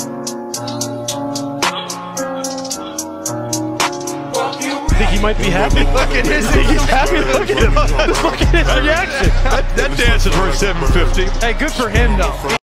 I think he might be happy. Look at his. I think he's happy. Look at him. Look at his reaction. That dance is worth $750. Hey, good for him though.